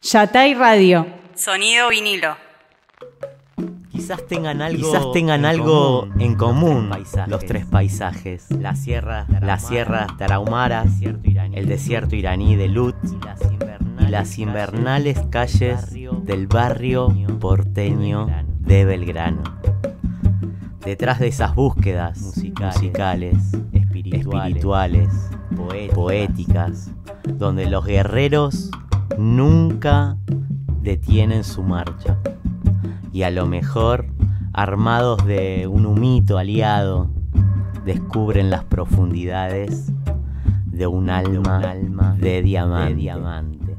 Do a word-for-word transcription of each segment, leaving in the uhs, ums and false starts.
Yatay Radio. Sonido vinilo. Quizás tengan algo, Quizás tengan en algo común, en común los, tres los tres paisajes: la sierra, la sierra Tarahumara, el desierto iraní de Lut y las invernales calles del barrio porteño de Belgrano. Detrás de esas búsquedas musicales, musicales espirituales, espirituales poéticas, poéticas, donde los guerreros nunca detienen su marcha. Y a lo mejor, armados de un humito aliado, descubren las profundidades de un alma, de, un alma de, diamante. de diamante.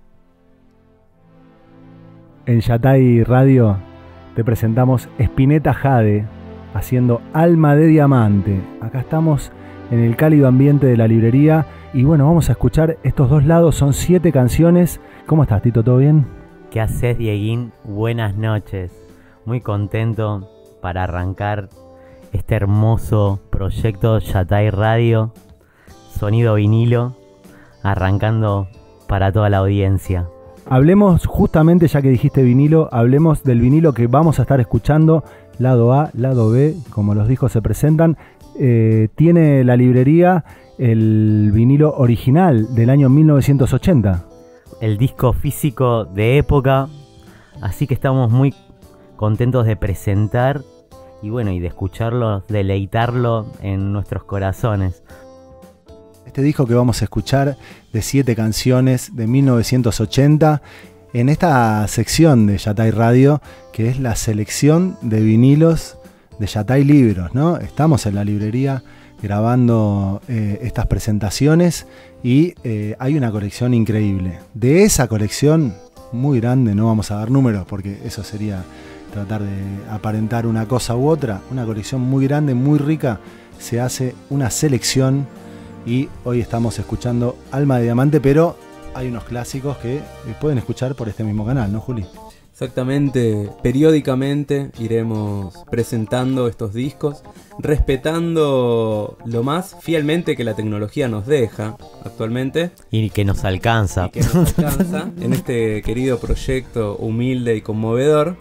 En Yatay Radio te presentamos Spinetta Jade haciendo Alma de Diamante. Acá estamos en el cálido ambiente de la librería y bueno, vamos a escuchar estos dos lados, son siete canciones. ¿Cómo estás, Tito? ¿Todo bien? ¿Qué haces, Dieguín? Buenas noches. Muy contento para arrancar este hermoso proyecto Yatay Radio, sonido vinilo, arrancando para toda la audiencia. Hablemos justamente, ya que dijiste vinilo, hablemos del vinilo que vamos a estar escuchando, lado A, lado B, como los discos se presentan. Eh, tiene la librería el vinilo original del año mil novecientos ochenta. El disco físico de época, así que estamos muy contentos de presentar y bueno, y de escucharlo, deleitarlo en nuestros corazones. Este disco que vamos a escuchar de siete canciones de mil novecientos ochenta en esta sección de Yatay Radio, que es la selección de vinilos de Yatay Libros, ¿no? Estamos en la librería grabando eh, estas presentaciones y eh, hay una colección increíble. De esa colección muy grande, no vamos a dar números porque eso sería tratar de aparentar una cosa u otra, una colección muy grande, muy rica, se hace una selección y hoy estamos escuchando Alma de Diamante, pero hay unos clásicos que pueden escuchar por este mismo canal, ¿no, Juli? Exactamente, periódicamente iremos presentando estos discos, respetando lo más fielmente que la tecnología nos deja actualmente. Y que nos alcanza. Y que nos alcanza en este querido proyecto humilde y conmovedor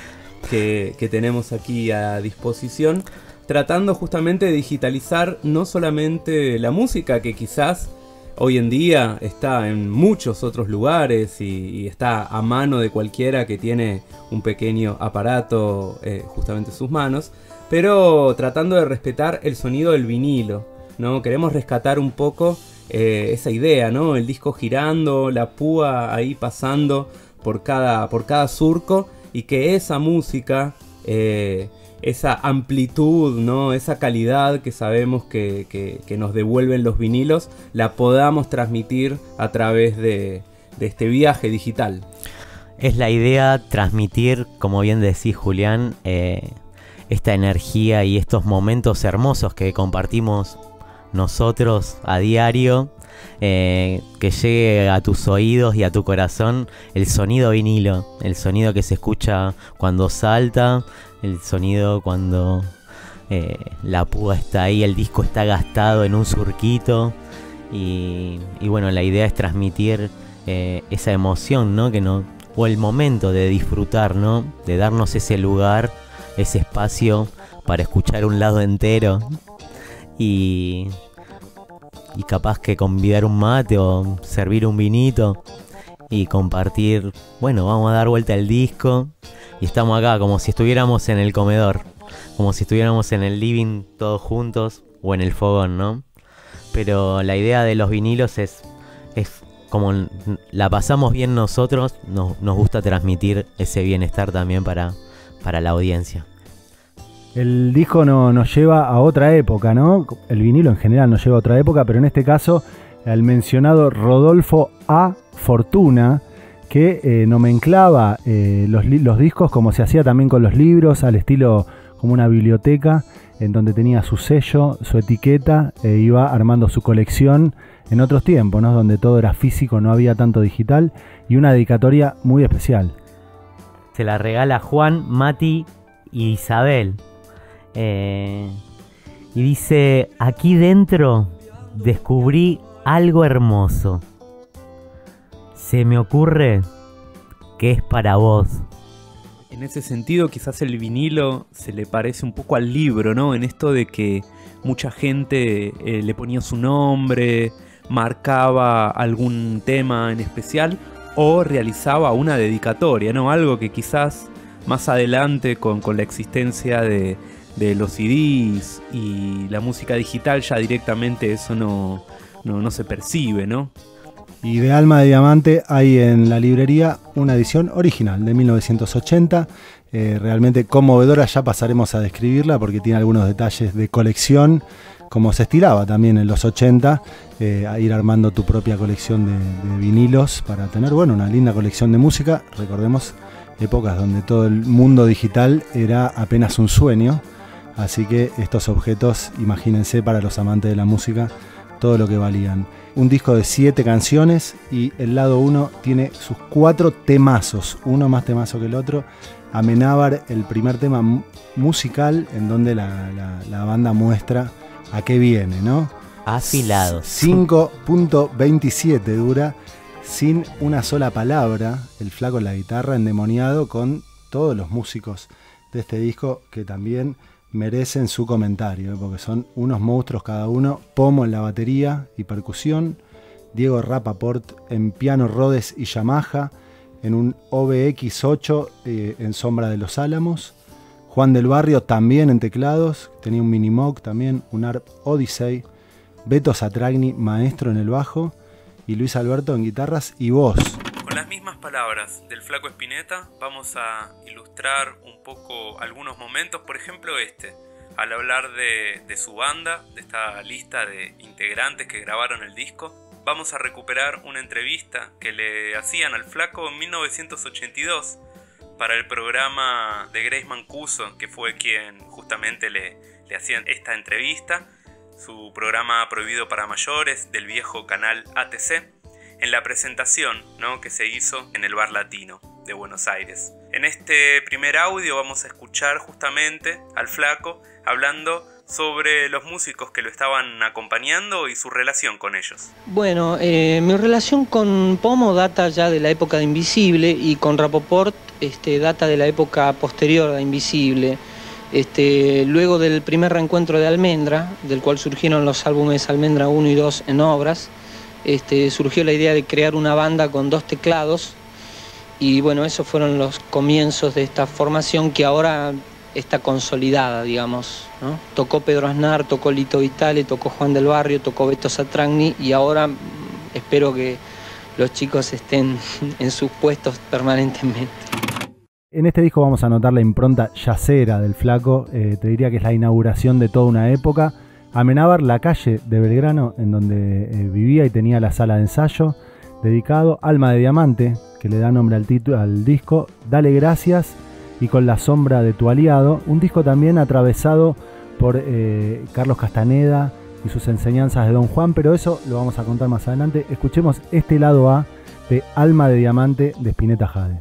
que, que tenemos aquí a disposición, tratando justamente de digitalizar no solamente la música, que quizás hoy en día está en muchos otros lugares y, y está a mano de cualquiera que tiene un pequeño aparato eh, justamente en sus manos, pero tratando de respetar el sonido del vinilo, ¿no? Queremos rescatar un poco eh, esa idea, ¿no? El disco girando, la púa ahí pasando por cada, por cada surco, y que esa música, eh, esa amplitud, ¿no? Esa calidad que sabemos que, que, que nos devuelven los vinilos, la podamos transmitir a través de, de este viaje digital. Es la idea transmitir, como bien decís, Julián, eh, esta energía y estos momentos hermosos que compartimos nosotros a diario, eh, que llegue a tus oídos y a tu corazón el sonido vinilo, el sonido que se escucha cuando salta, el sonido cuando eh, la púa está ahí, el disco está gastado en un surquito y, y bueno, la idea es transmitir eh, esa emoción, ¿no? Que no, o el momento de disfrutar, ¿no? De darnos ese lugar, ese espacio para escuchar un lado entero y, y capaz que convidar un mate o servir un vinito y compartir, bueno, vamos a dar vuelta al disco y estamos acá como si estuviéramos en el comedor, como si estuviéramos en el living todos juntos o en el fogón, ¿no? Pero la idea de los vinilos es, es como la pasamos bien nosotros, nos, nos gusta transmitir ese bienestar también para, para la audiencia. El disco no, nos lleva a otra época, ¿no? El vinilo en general nos lleva a otra época, pero en este caso al mencionado Rodolfo A. Fortuna, que eh, nomenclaba eh, los, los discos como se hacía también con los libros, al estilo como una biblioteca, en donde tenía su sello, su etiqueta, e iba armando su colección en otros tiempos, ¿no? Donde todo era físico, no había tanto digital, y una dedicatoria muy especial. Se la regala Juan, Mati y Isabel. Eh, y dice: aquí dentro descubrí algo hermoso. Se me ocurre ¿Qué es para vos? En ese sentido, quizás el vinilo se le parece un poco al libro, ¿no? En esto de que mucha gente eh, le ponía su nombre, marcaba algún tema en especial o realizaba una dedicatoria, ¿no? Algo que quizás más adelante con, con la existencia de, de los C Ds y la música digital ya directamente eso no, no, no se percibe, ¿no? Y de Alma de Diamante hay en la librería una edición original de mil novecientos ochenta, eh, realmente conmovedora, ya pasaremos a describirla porque tiene algunos detalles de colección, como se estilaba también en los ochenta, eh, a ir armando tu propia colección de, de vinilos para tener, bueno, una linda colección de música. Recordemos épocas donde todo el mundo digital era apenas un sueño, así que estos objetos, imagínense para los amantes de la música, todo lo que valían. Un disco de siete canciones y el lado uno tiene sus cuatro temazos, uno más temazo que el otro. Amenábar, el primer tema musical en donde la, la, la banda muestra a qué viene, ¿no? Afilados. cinco punto veintisiete dura, sin una sola palabra, el flaco en la guitarra, endemoniado con todos los músicos de este disco que también merecen su comentario, ¿eh? Porque son unos monstruos cada uno. Pomo en la batería y percusión, Diego Rapaport en piano, Rhodes y Yamaha, en un O B X ocho eh, en Sombra de los Álamos, Juan del Barrio también en teclados, tenía un Minimoog también, un A R P Odyssey, Beto Satragni, maestro en el bajo, y Luis Alberto en guitarras y voz. Con las mismas palabras del Flaco Spinetta vamos a ilustrar un poco algunos momentos, por ejemplo este, al hablar de, de su banda, de esta lista de integrantes que grabaron el disco. Vamos a recuperar una entrevista que le hacían al Flaco en mil novecientos ochenta y dos para el programa de Grace Mancuso, que fue quien justamente le, le hacían esta entrevista, su programa prohibido para mayores del viejo canal A T C, en la presentación, ¿no?, que se hizo en el Bar Latino de Buenos Aires. En este primer audio vamos a escuchar justamente al Flaco hablando sobre los músicos que lo estaban acompañando y su relación con ellos. Bueno, eh, mi relación con Pomo data ya de la época de Invisible y con Rapoport este, data de la época posterior a Invisible. Este, luego del primer reencuentro de Almendra, del cual surgieron los álbumes Almendra uno y dos en obras, este, surgió la idea de crear una banda con dos teclados y bueno, esos fueron los comienzos de esta formación que ahora está consolidada, digamos, ¿no? Tocó Pedro Aznar, tocó Lito Vitale, tocó Juan del Barrio, tocó Beto Satragni y ahora espero que los chicos estén en sus puestos permanentemente. En este disco vamos a notar la impronta yacera del Flaco, eh, te diría que es la inauguración de toda una época. Amenábar, la calle de Belgrano, en donde eh, vivía y tenía la sala de ensayo, dedicado. Alma de Diamante, que le da nombre al, título, al disco. Dale Gracias y Con la Sombra de tu Aliado, un disco también atravesado por eh, Carlos Castaneda y sus enseñanzas de Don Juan, pero eso lo vamos a contar más adelante. Escuchemos este lado A de Alma de Diamante de Spinetta Jade.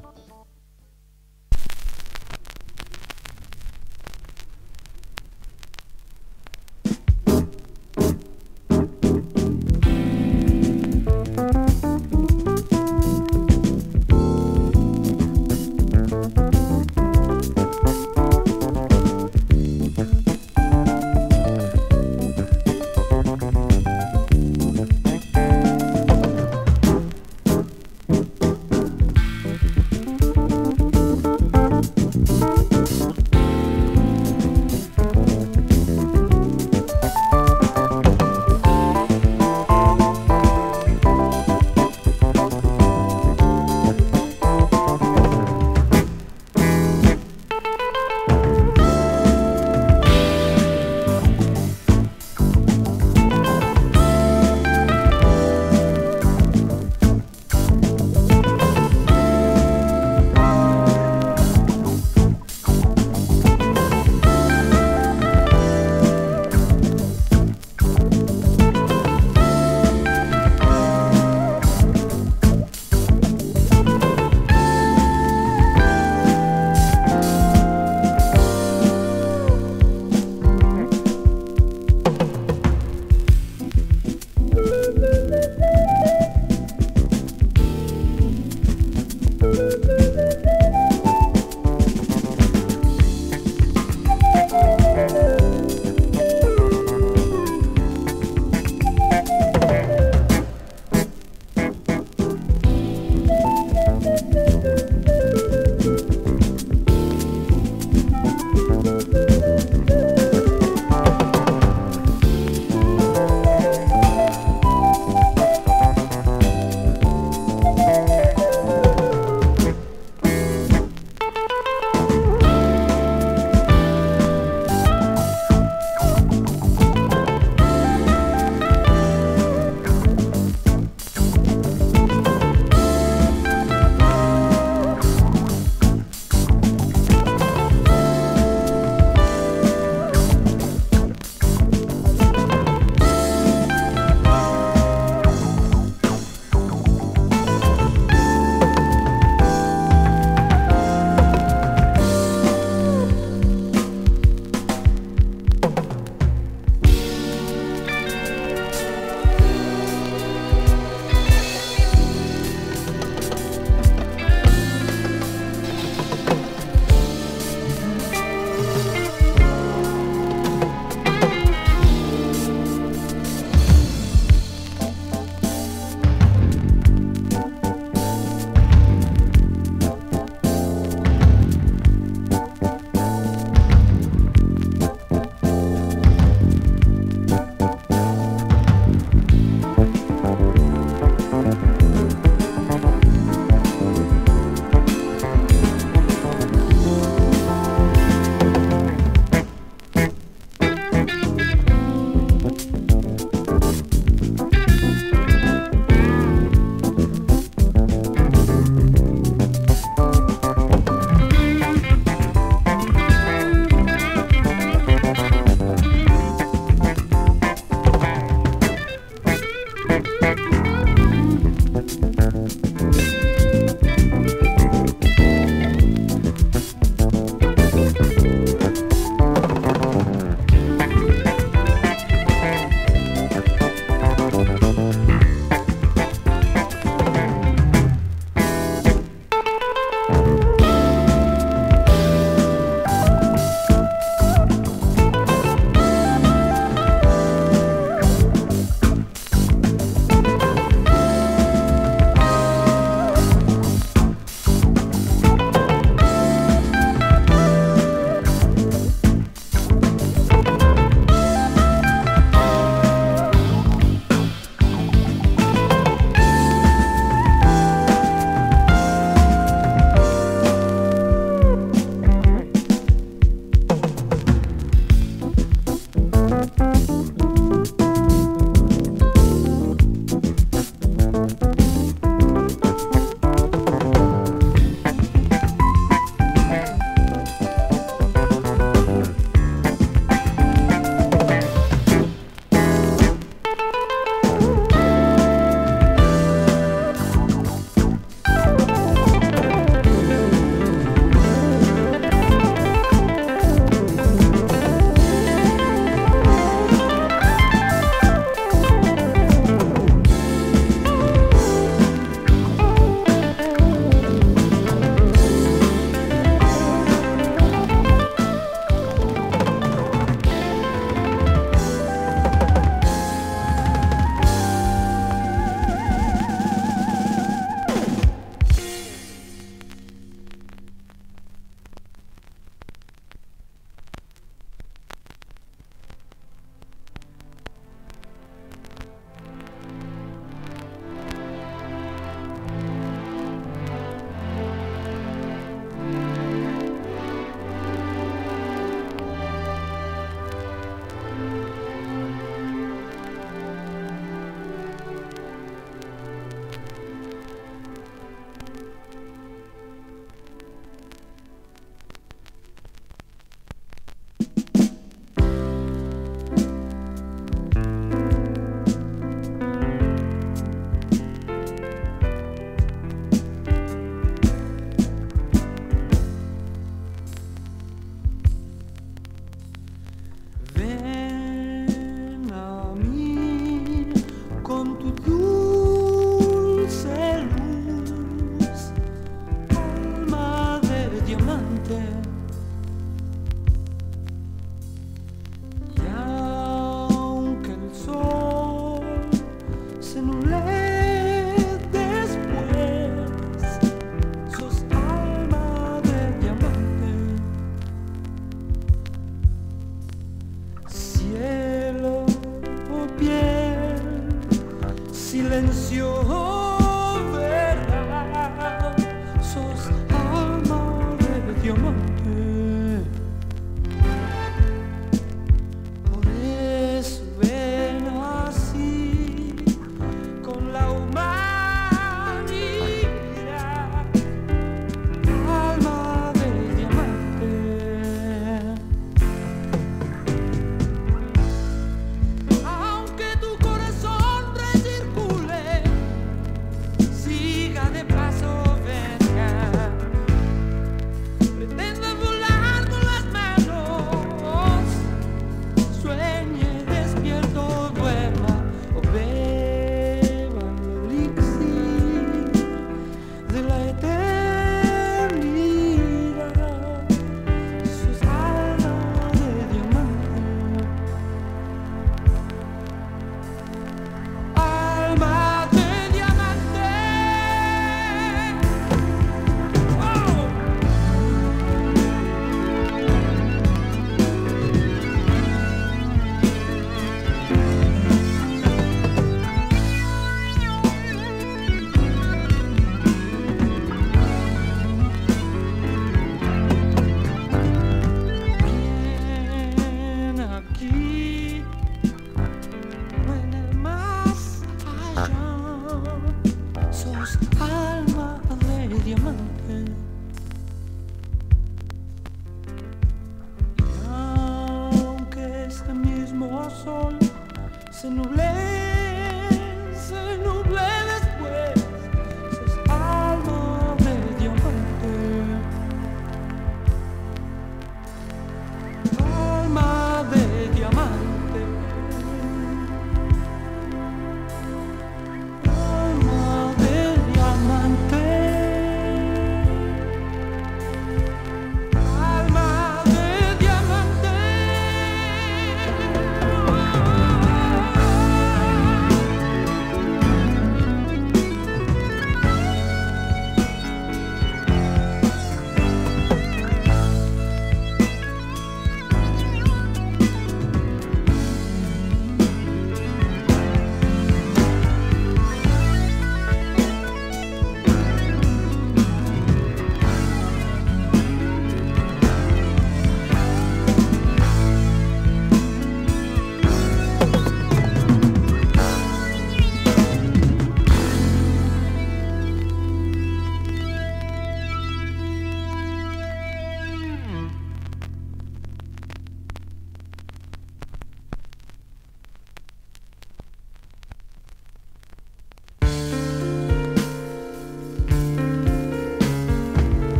sol se nublé, se nublé después.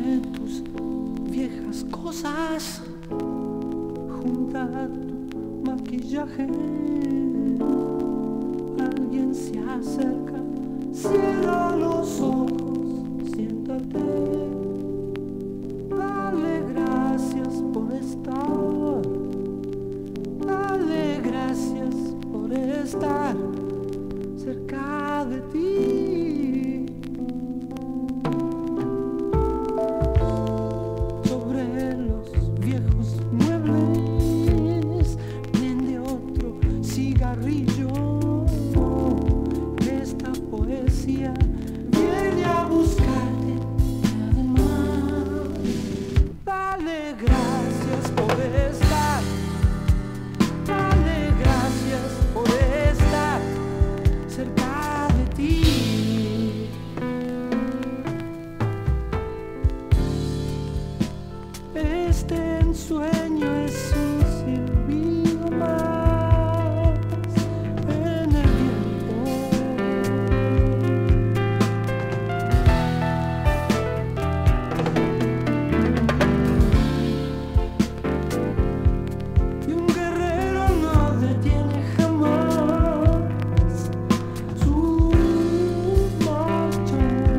de tus viejas cosas, junta tu maquillaje. Alguien se acerca, cierra los ojos, siéntate. Dale gracias por estar, dale gracias por estar cerca de ti. Sobre los viejos muebles prende otro cigarrillo. Esta poesía viene a buscarte. Además, dale gracias por estar, dale gracias por estar cerca de ti. Este ensueño es un silbido más en el viento. Y un guerrero no detiene jamás su marcha.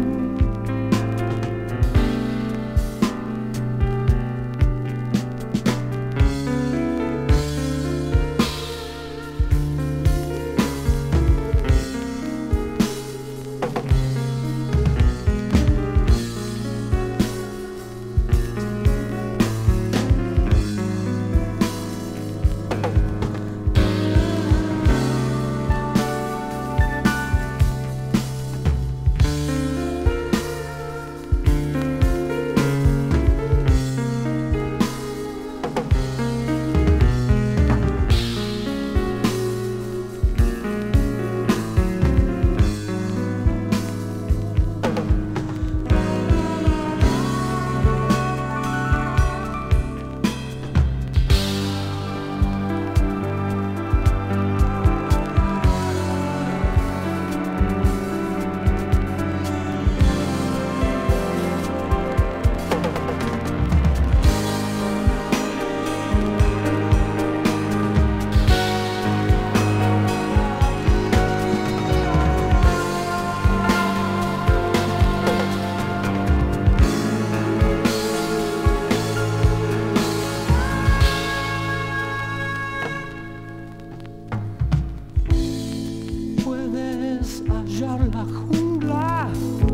Puedes hallar la jungla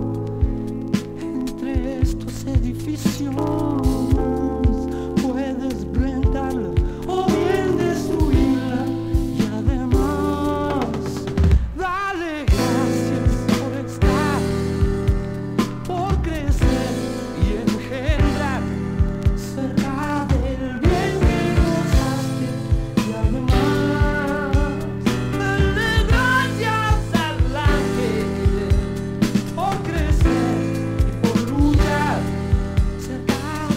entre estos edificios. Puedes blindarla o bien destruirla. Y además, dale gracias por estar, por crecer y engendrar cerca del bien que gozaste. Y además, dale gracias al ángel por crecer y por luchar cerca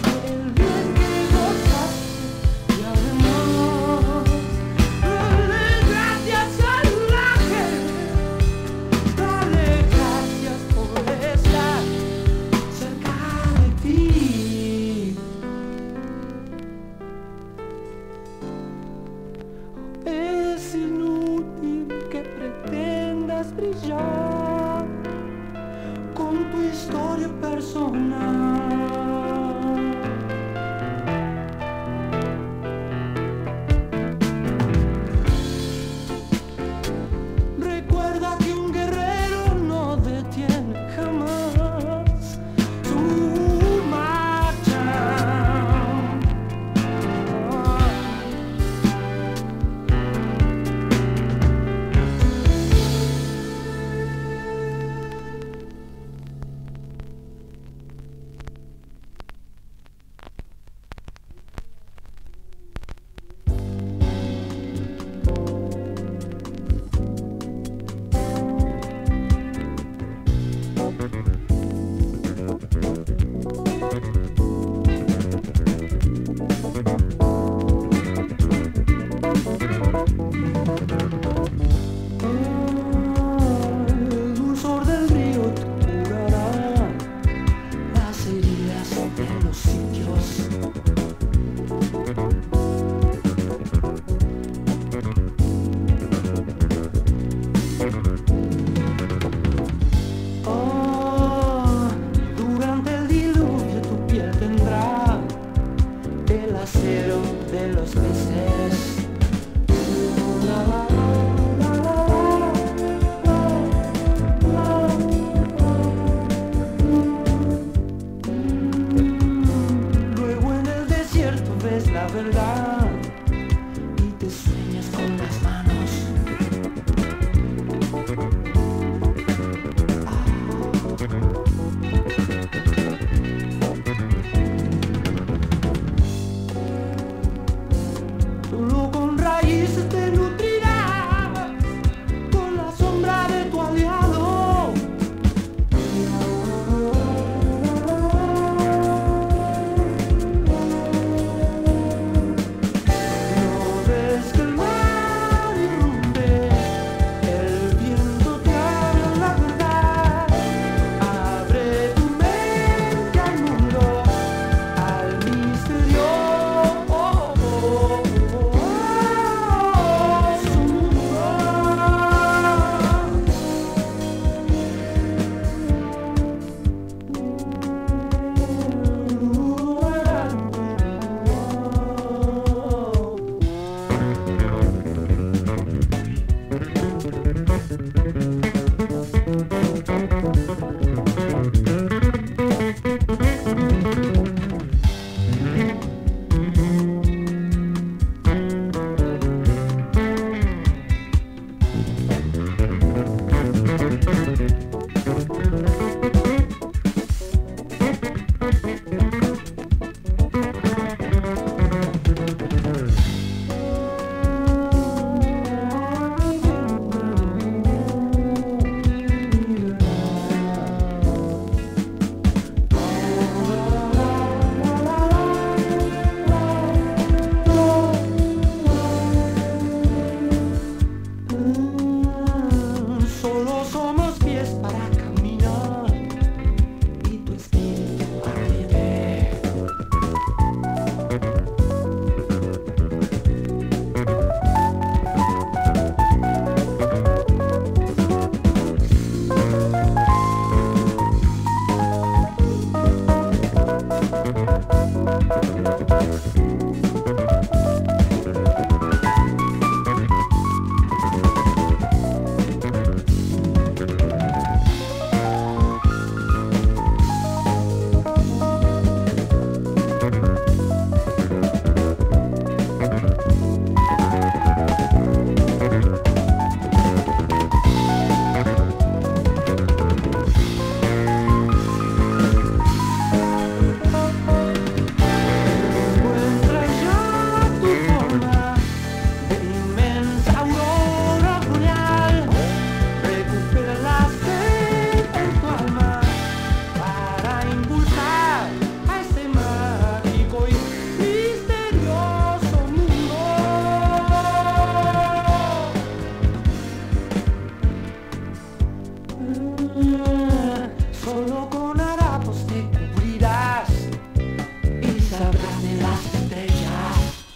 de los peces. Luego en el desierto ves la verdad y te sueñas con las manos. Solo con raíces te nutrirás con la sombra de tu aliado. No ves que el mar irrumpe, el viento te habla la verdad. Abre tu mente al mundo, al misterio. Solo somos pies para caminar y tu espíritu arde. Encuentra ya tu forma de inmensa aurora boreal. Recupera la sed en tu alma para impulsar a este mágico y misterioso mundo. Solo con harapos te cubrirás y sabrás de las estrellas.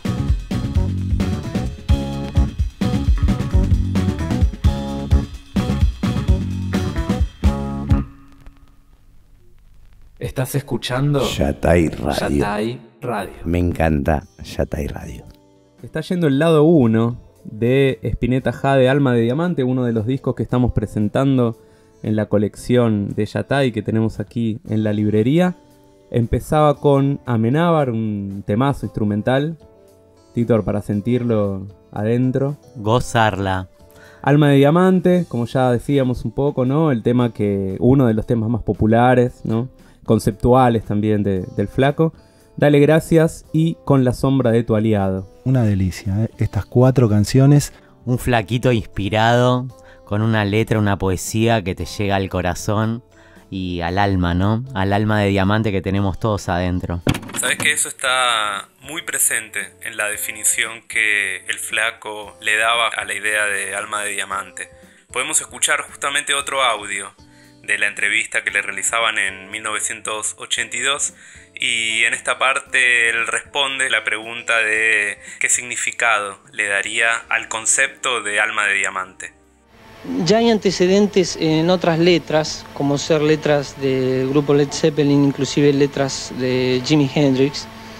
Estás escuchando Yatay Radio. Yatay Radio. Me encanta Yatay Radio. Está yendo el lado uno de Spinetta Jade, Alma de Diamante, uno de los discos que estamos presentando en la colección de Yatay que tenemos aquí en la librería. Empezaba con Amenábar, un temazo instrumental. Titor, para sentirlo adentro. Gozarla. Alma de Diamante, como ya decíamos un poco, ¿no? El tema que... uno de los temas más populares, ¿no? Conceptuales también de, del flaco. Dale gracias y Con la sombra de tu aliado. Una delicia, ¿eh? Estas cuatro canciones. Un flaquito inspirado, con una letra, una poesía que te llega al corazón y al alma, ¿no? Al alma de diamante que tenemos todos adentro. Sabes que eso está muy presente en la definición que el flaco le daba a la idea de alma de diamante. Podemos escuchar justamente otro audio de la entrevista que le realizaban en mil novecientos ochenta y dos, y en esta parte él responde la pregunta de qué significado le daría al concepto de alma de diamante. Ya hay antecedentes en otras letras, como ser letras del grupo Led Zeppelin, inclusive letras de Jimi Hendrix,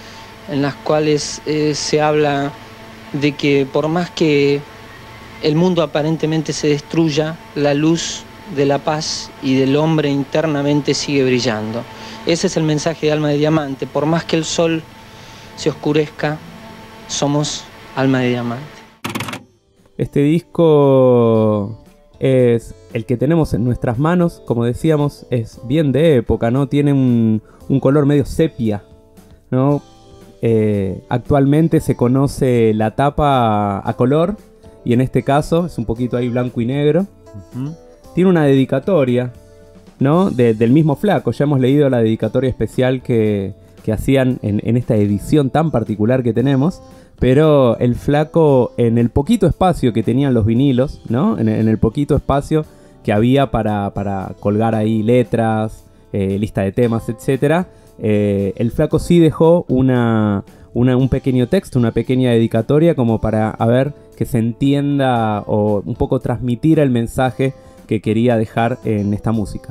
en las cuales eh, se habla de que por más que el mundo aparentemente se destruya, la luz de la paz y del hombre internamente sigue brillando. Ese es el mensaje de Alma de Diamante. Por más que el sol se oscurezca, somos Alma de Diamante. Este disco es el que tenemos en nuestras manos, como decíamos, es bien de época, ¿no? Tiene un, un color medio sepia, ¿no? Eh, actualmente se conoce la tapa a, a color, y en este caso es un poquito ahí blanco y negro. Uh-huh. Tiene una dedicatoria, ¿no? De, del mismo Flaco. Ya hemos leído la dedicatoria especial que, que hacían en, en esta edición tan particular que tenemos. Pero el Flaco, en el poquito espacio que tenían los vinilos, ¿no? En, en el poquito espacio que había para, para colgar ahí letras, eh, lista de temas, etcétera, eh, el Flaco sí dejó una, una, un pequeño texto, una pequeña dedicatoria como para a ver que se entienda o un poco transmitir el mensaje que quería dejar en esta música.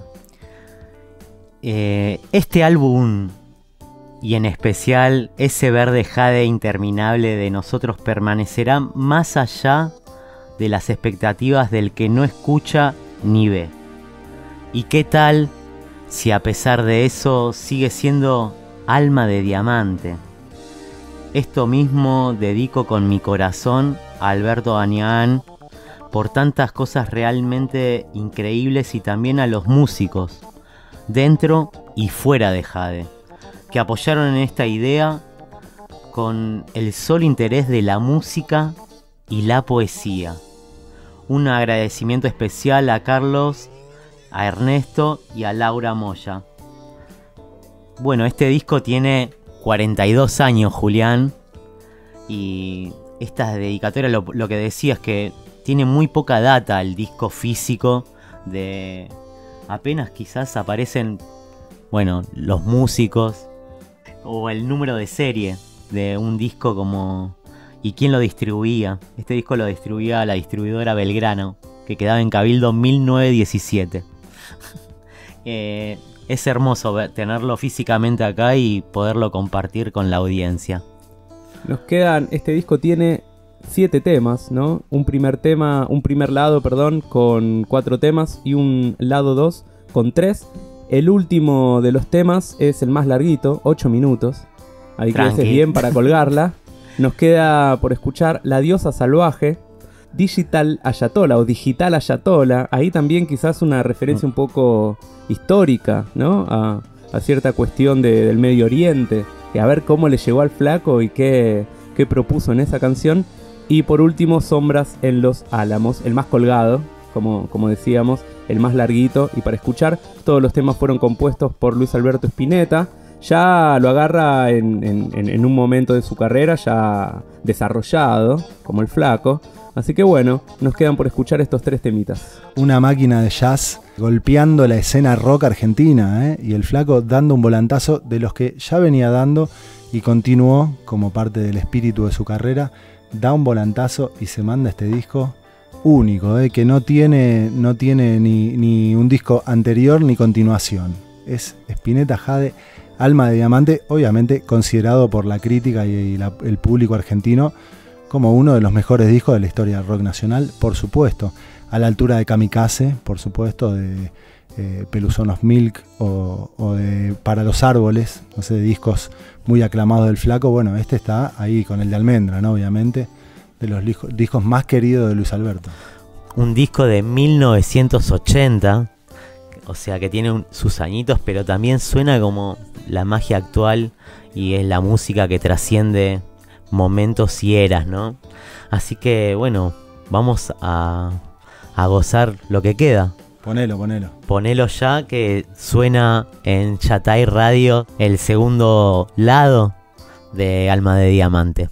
Eh, este álbum, y en especial ese verde jade interminable de nosotros, permanecerá más allá de las expectativas del que no escucha ni ve. ¿Y qué tal si a pesar de eso sigue siendo Alma de Diamante? Esto mismo dedico con mi corazón a Alberto Damián por tantas cosas realmente increíbles, y también a los músicos dentro y fuera de Jade, que apoyaron en esta idea con el solo interés de la música y la poesía. Un agradecimiento especial a Carlos, a Ernesto y a Laura Moya. Bueno, este disco tiene cuarenta y dos años, Julián, y esta dedicatoria, lo, lo que decía es que tiene muy poca data el disco físico, de apenas quizás aparecen, bueno, los músicos o el número de serie de un disco, como y quién lo distribuía. Este disco lo distribuía la distribuidora Belgrano, que quedaba en Cabildo mil novecientos diecisiete. eh, es hermoso ver, tenerlo físicamente acá y poderlo compartir con la audiencia. Nos quedan, este disco tiene siete temas, ¿no? Un primer tema, un primer lado, perdón, con cuatro temas, y un lado dos con tres. El último de los temas es el más larguito, ocho minutos. Ahí que haces bien para colgarla. Nos queda por escuchar La Diosa Salvaje, Digital Ayatollah o Digital Ayatollah. Ahí también quizás una referencia un poco histórica, ¿no? A, a cierta cuestión de, del Medio Oriente. Y a ver cómo le llegó al Flaco y qué, qué propuso en esa canción. Y por último, Sombras en los Álamos, el más colgado, como, como decíamos, el más larguito. Y para escuchar, todos los temas fueron compuestos por Luis Alberto Spinetta. Ya lo agarra en, en, en un momento de su carrera ya desarrollado, como el Flaco. Así que bueno, nos quedan por escuchar estos tres temitas. Una máquina de jazz golpeando la escena rock argentina, ¿eh? Y el Flaco dando un volantazo de los que ya venía dando y continuó como parte del espíritu de su carrera. Da un volantazo y se manda este disco único, ¿eh? Que no tiene, no tiene ni, ni un disco anterior ni continuación. Es Spinetta Jade, Alma de Diamante, obviamente considerado por la crítica y, y la, el público argentino como uno de los mejores discos de la historia del rock nacional, por supuesto. A la altura de Kamikaze, por supuesto, de eh, Peluzón of Milk o, o de Para los Árboles, no sé, discos muy aclamados del Flaco. Bueno, este está ahí con el de Almendra, ¿no? Obviamente, de los discos, discos más queridos de Luis Alberto. Un disco de mil novecientos ochenta, o sea que tiene un, sus añitos, pero también suena como la magia actual y es la música que trasciende momentos y eras, ¿no? Así que bueno, vamos a, a gozar lo que queda. Ponelo, ponelo. Ponelo ya, que suena en Yatay Radio el segundo lado de Alma de Diamante.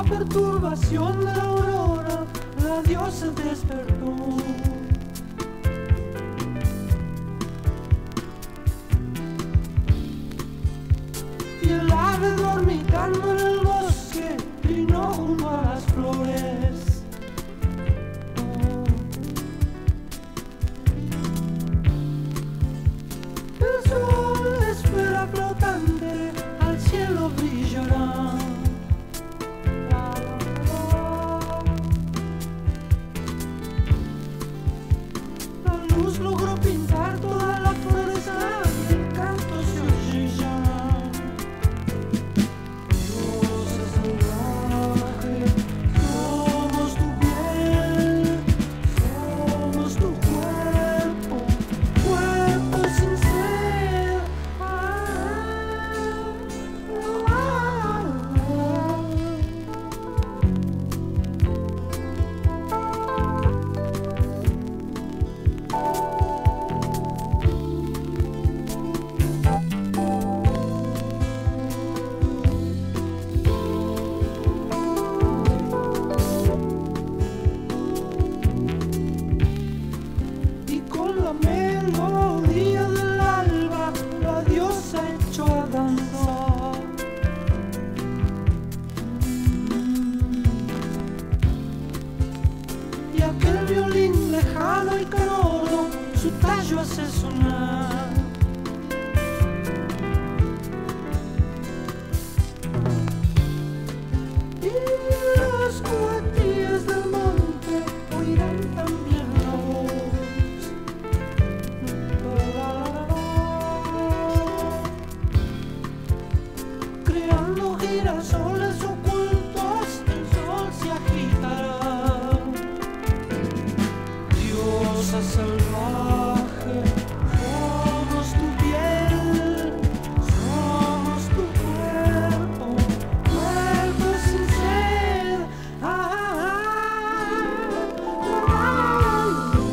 perturbación de la aurora, la diosa despertó. Y el ave dormitando en el bosque vino junto a las flores. El sol, esfera flotante, al cielo brillará. La luz logró pintar toda la floresta y el canto se oye ya. Diosa salvaje, somos tu piel, somos tu cuerpo, cuerpo sin ser. Ah, ah, ah, ah. Y con la melodía del alba la diosa echó a danzar. Y aquel violín lejano y canoro su tallo hace sonar. Y las coatías del monte oirán también la voz. Creando girasoles ocultos, el sol se agitará. Diosa salvaje, somos tu piel, somos tu cuerpo, cuerpo sin ser. Ah, ah, ah, ah, ah.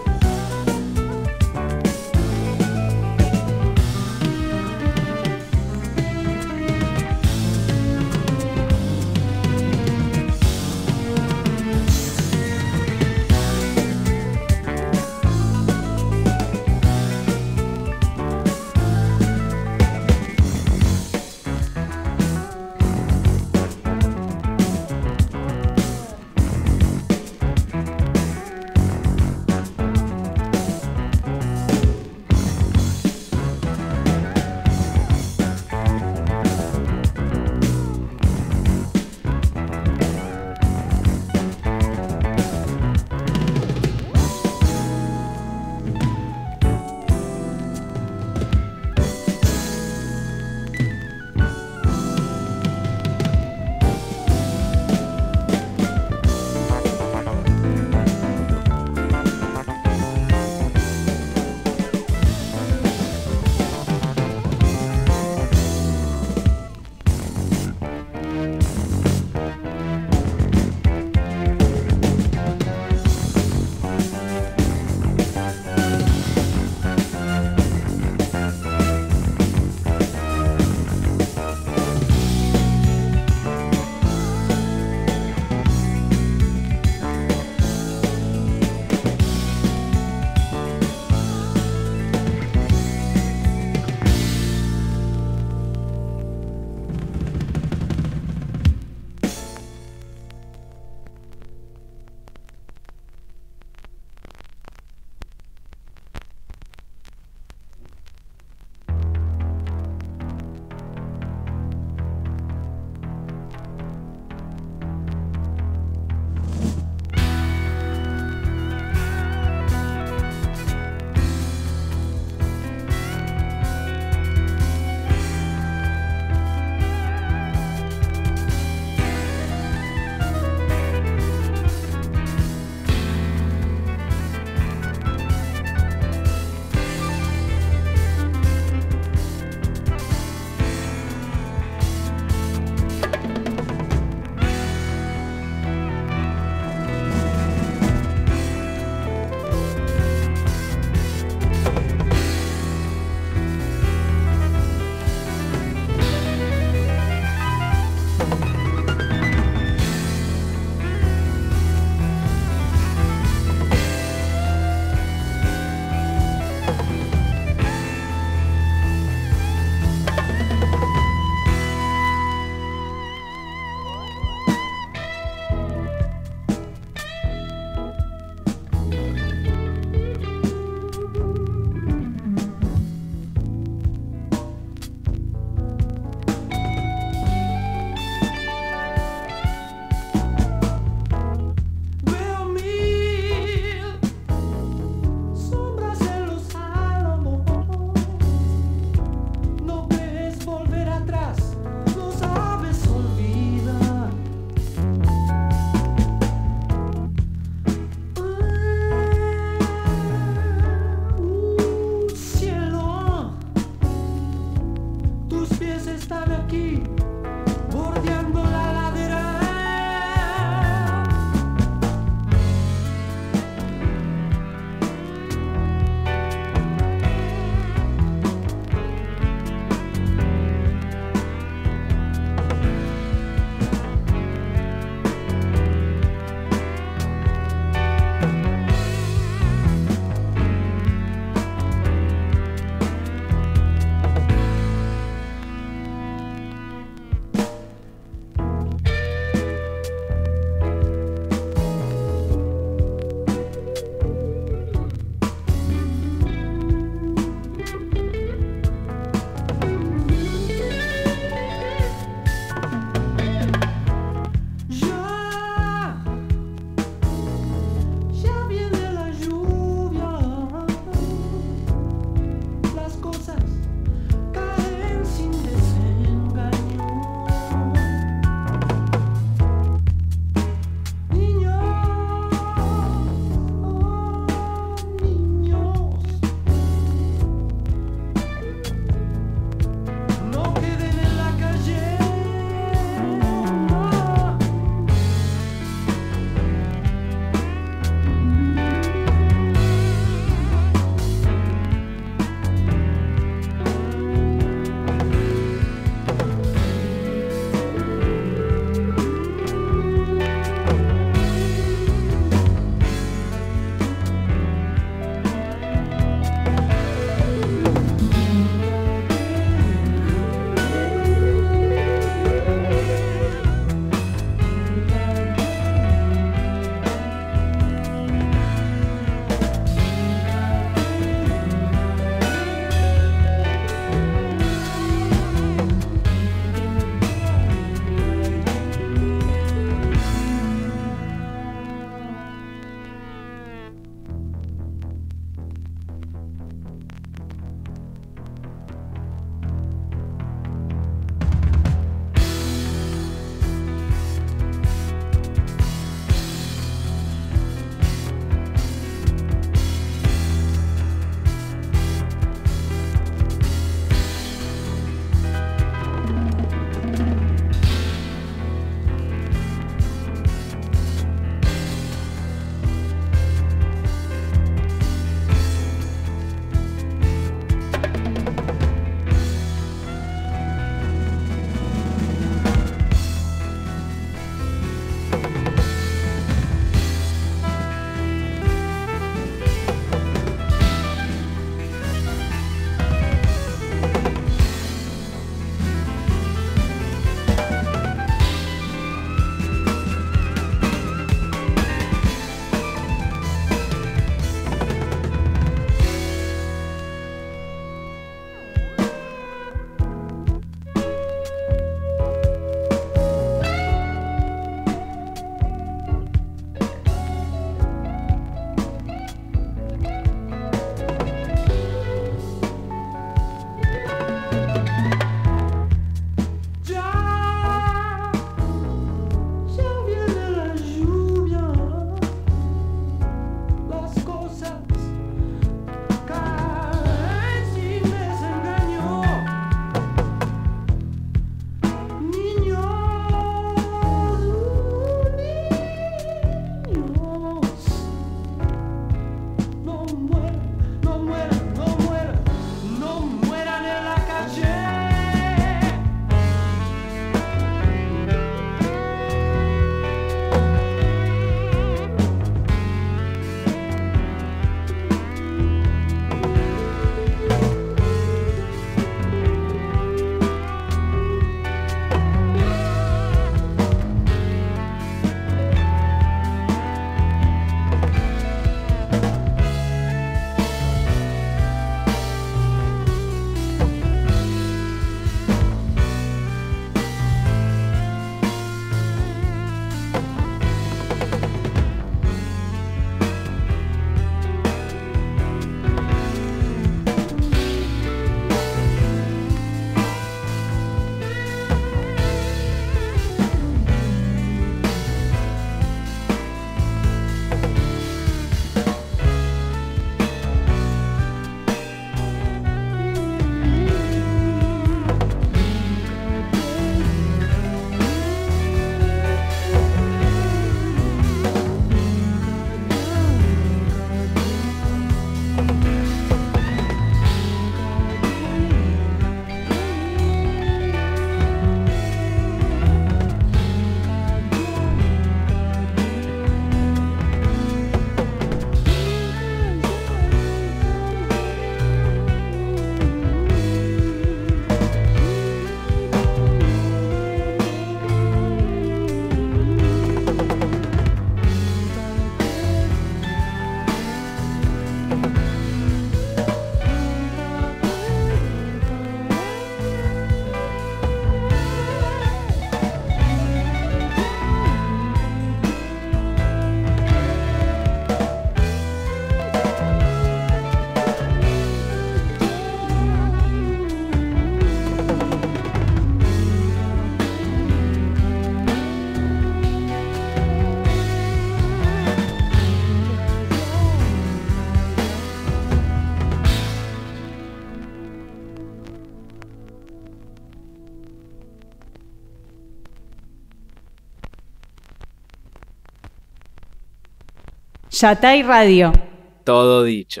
Yatay Radio. Todo dicho.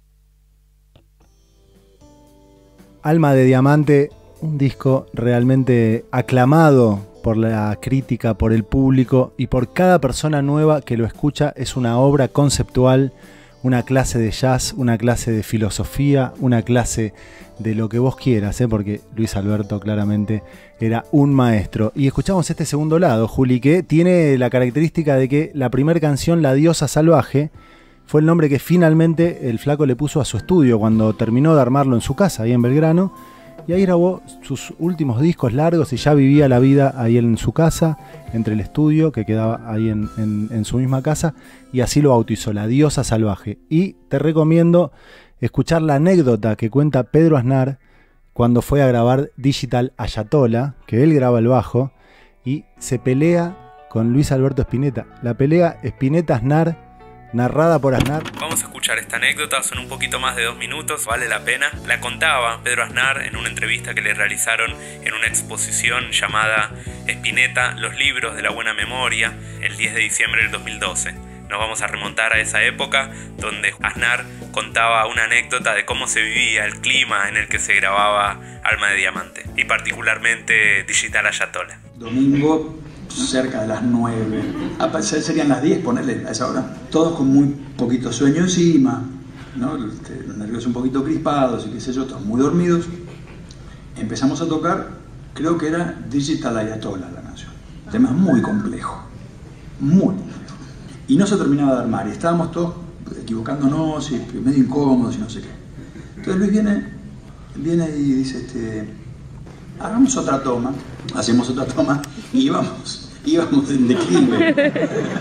Alma de Diamante, un disco realmente aclamado por la crítica, por el público y por cada persona nueva que lo escucha. Es una obra conceptual, una clase de jazz, una clase de filosofía, una clase de lo que vos quieras, ¿eh? Porque Luis Alberto claramente era un maestro. Y escuchamos este segundo lado, Juli, que tiene la característica de que la primera canción, La Diosa Salvaje, fue el nombre que finalmente el flaco le puso a su estudio cuando terminó de armarlo en su casa, ahí en Belgrano. Y ahí grabó sus últimos discos largos y ya vivía la vida ahí en su casa, entre el estudio que quedaba ahí en, en, en su misma casa, y así lo bautizó, La Diosa Salvaje. Y te recomiendo escuchar la anécdota que cuenta Pedro Aznar cuando fue a grabar Digital Ayatollah, que él graba el bajo, y se pelea con Luis Alberto Spinetta. La pelea Spinetta-Aznar, narrada por Aznar. Vamos a escuchar esta anécdota, son un poquito más de dos minutos, vale la pena. La contaba Pedro Aznar en una entrevista que le realizaron en una exposición llamada Spinetta, los libros de la buena memoria, el diez de diciembre del dos mil doce. Nos vamos a remontar a esa época donde Aznar contaba una anécdota de cómo se vivía el clima en el que se grababa Alma de Diamante, y particularmente Digital Ayatollah. Domingo, cerca de las nueve, serían las diez, ponerle a esa hora, todos con muy poquito sueño encima, ¿no? Los nervios un poquito crispados y qué sé yo, todos muy dormidos. Empezamos a tocar, creo que era Digital Ayatollah la canción. El tema es muy complejo, muy complejo. Y no se terminaba de armar, y estábamos todos equivocándonos y medio incómodos y no sé qué. Entonces Luis viene, viene y dice, este, hagamos otra toma, hacemos otra toma y íbamos, íbamos en declive.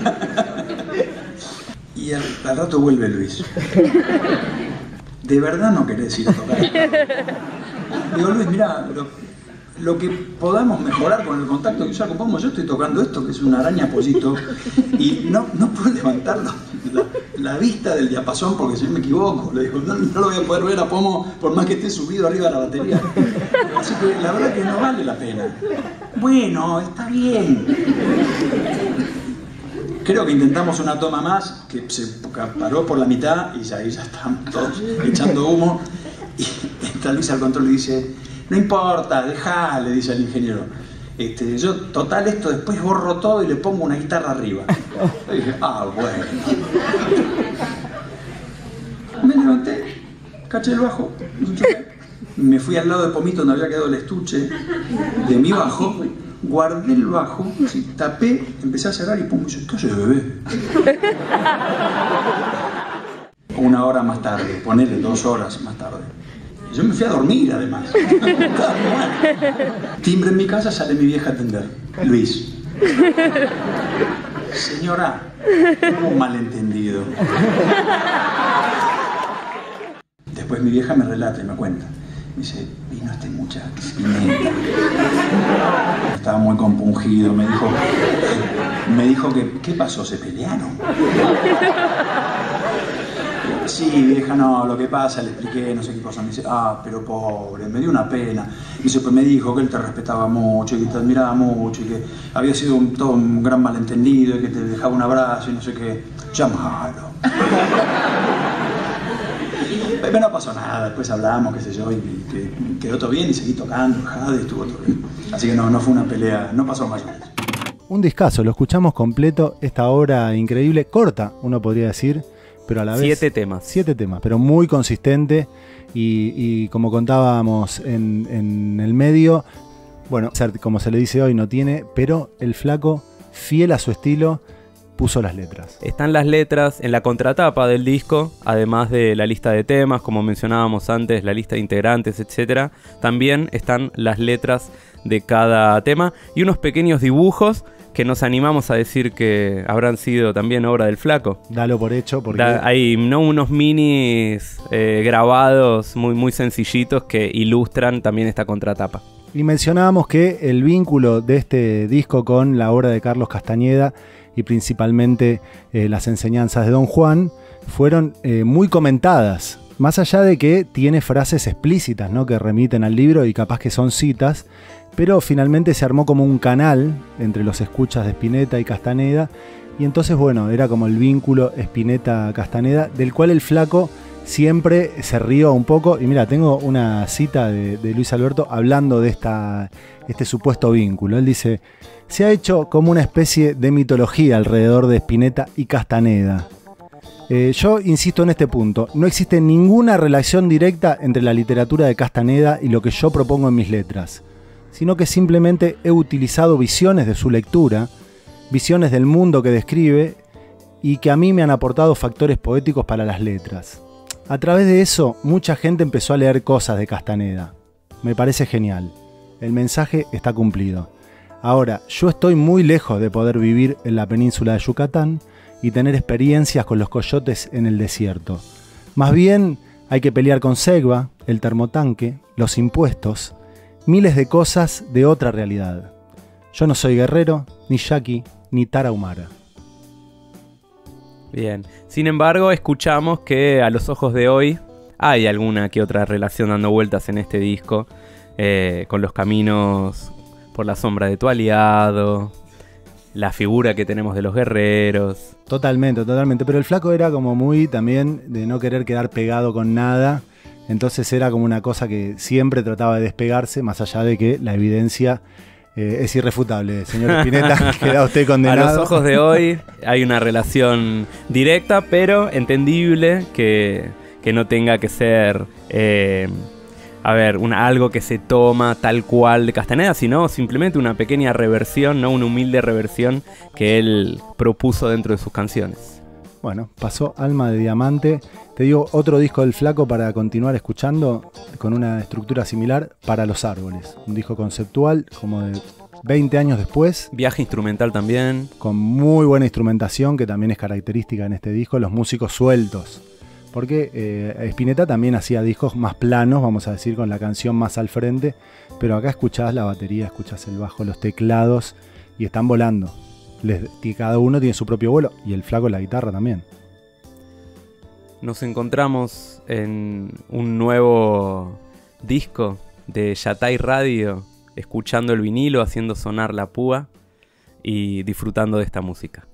Y al, al rato vuelve Luis. ¿De verdad no querés ir a tocar? Digo, Luis, mirá, lo, lo que podamos mejorar con el contacto que ya ocupamos, yo estoy tocando esto, que es una araña pollito, y no, no puedo levantar la, la, la vista del diapasón porque si no me equivoco. Le digo, no, no lo voy a poder ver a Pomo por más que esté subido arriba de la batería. Así que la verdad que no vale la pena. Bueno, está bien. Creo que intentamos una toma más, que se paró por la mitad y ya, ahí ya estamos todos echando humo. Y entra Luis al control y dice, no importa, dejá, le dice al ingeniero. Este, yo, total, esto después borro todo y le pongo una guitarra arriba. Y dije, ah, bueno. Me levanté, caché el bajo, me fui al lado de Pomito donde había quedado el estuche de mi bajo, guardé el bajo, sí, tapé, empecé a cerrar y pum, me dice, ¿qué haces, bebé? Una hora más tarde, ponele dos horas más tarde. Yo me fui a dormir, además. Timbre en mi casa, sale mi vieja a atender. Luis. Señora, un malentendido. Después mi vieja me relata y me cuenta. Me dice, vino este muchacho, Spinetta. Estaba muy compungido. Me dijo, me dijo que, ¿qué pasó? ¿Se pelearon? Sí, vieja, no, lo que pasa, le expliqué, no sé qué cosa. Me dice, ah, pero pobre, me dio una pena. Y dice, pues me dijo que él te respetaba mucho, y que te admiraba mucho, y que había sido un, todo un gran malentendido, y que te dejaba un abrazo, y no sé qué. Llámalo. Pero no pasó nada, después hablamos, qué sé yo, y que quedó todo bien, y seguí tocando, jade, y estuvo todo bien. Así que no, no fue una pelea, no pasó más. Un discazo, lo escuchamos completo, esta obra increíble, corta, uno podría decir, pero a la vez... Siete temas. Siete temas, pero muy consistente y, y como contábamos en, en el medio, bueno, como se le dice hoy, no tiene, pero el flaco, fiel a su estilo, puso las letras. Están las letras en la contratapa del disco, además de la lista de temas, como mencionábamos antes, la lista de integrantes, etcétera. También están las letras de cada tema y unos pequeños dibujos que nos animamos a decir que habrán sido también obra del flaco. Dalo por hecho, porque... Da, hay ¿no? unos minis eh, grabados muy, muy sencillitos que ilustran también esta contratapa. Y mencionábamos que el vínculo de este disco con la obra de Carlos Castañeda y principalmente eh, las enseñanzas de Don Juan fueron eh, muy comentadas. Más allá de que tiene frases explícitas, ¿no?, que remiten al libro y capaz que son citas, pero finalmente se armó como un canal entre los escuchas de Spinetta y Castaneda, y entonces bueno, era como el vínculo Spinetta-Castaneda, del cual el Flaco siempre se rió un poco. Y mira, tengo una cita de, de Luis Alberto hablando de esta, este supuesto vínculo. Él dice: se ha hecho como una especie de mitología alrededor de Spinetta y Castaneda. Eh, yo insisto en este punto, no existe ninguna relación directa entre la literatura de Castaneda y lo que yo propongo en mis letras, sino que simplemente he utilizado visiones de su lectura, visiones del mundo que describe y que a mí me han aportado factores poéticos para las letras. A través de eso, mucha gente empezó a leer cosas de Castaneda. Me parece genial. El mensaje está cumplido. Ahora, yo estoy muy lejos de poder vivir en la península de Yucatán y tener experiencias con los coyotes en el desierto. Más bien, hay que pelear con Segva, el termotanque, los impuestos, miles de cosas de otra realidad. Yo no soy guerrero, ni yaqui, ni tarahumara. Bien, sin embargo, escuchamos que a los ojos de hoy hay alguna que otra relación dando vueltas en este disco, eh, con los caminos por la sombra de tu aliado, la figura que tenemos de los guerreros. Totalmente, totalmente, pero el Flaco era como muy también de no querer quedar pegado con nada, entonces era como una cosa que siempre trataba de despegarse, más allá de que la evidencia... Eh, es irrefutable, señor Spinetta, queda usted condenado. A los ojos de hoy hay una relación directa, pero entendible, que, que no tenga que ser, eh, a ver, una, algo que se toma tal cual de Castaneda, sino simplemente una pequeña reversión, ¿no? Una humilde reversión que él propuso dentro de sus canciones. Bueno, pasó Alma de Diamante. Te digo, otro disco del Flaco para continuar escuchando, con una estructura similar, Para los árboles. Un disco conceptual, como de veinte años después. Viaje instrumental también. Con muy buena instrumentación, que también es característica en este disco, los músicos sueltos. Porque eh, Spinetta también hacía discos más planos, vamos a decir, con la canción más al frente. Pero acá escuchás la batería, escuchás el bajo, los teclados, y están volando. Les, cada uno tiene su propio vuelo, y el Flaco la guitarra también. Nos encontramos en un nuevo disco de Yatay Radio, escuchando el vinilo, haciendo sonar la púa y disfrutando de esta música.